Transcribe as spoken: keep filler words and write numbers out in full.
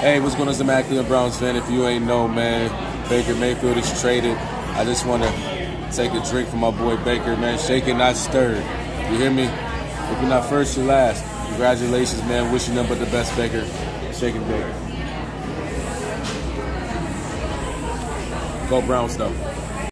Hey, what's going on? I'm actually a Browns fan. If you ain't know, man, Baker Mayfield is traded. I just want to take a drink from my boy Baker, man. Shaken, not stirred. You hear me? If you're not first, you're last. Congratulations, man. Wish you nothing but the best, Baker. Shaken Baker. Go Browns, though.